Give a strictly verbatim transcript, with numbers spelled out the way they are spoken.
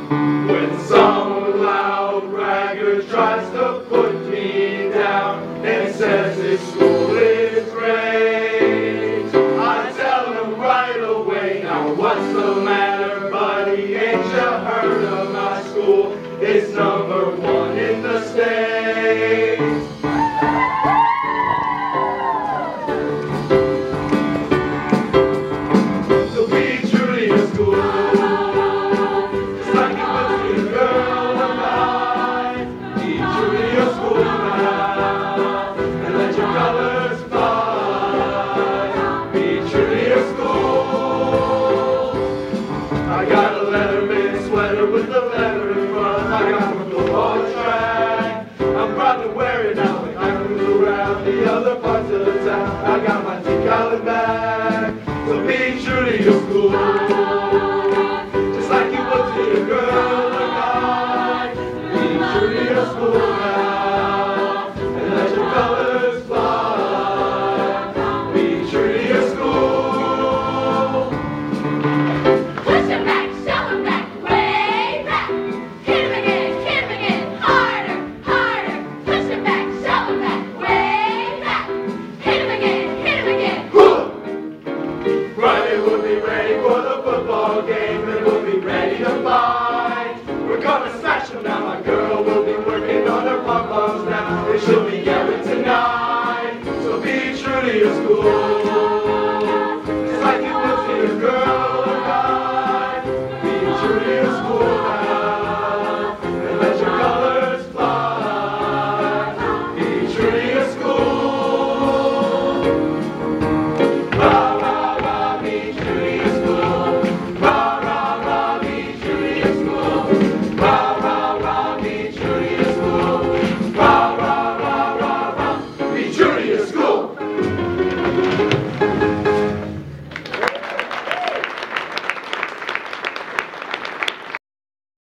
When some loud bragger tries to put me down and says this school is great, I tell him right away, now what's the matter, buddy? Ain't you heard of my school? It's number one in the state. So be true to your school. I got a Letterman sweater with the letter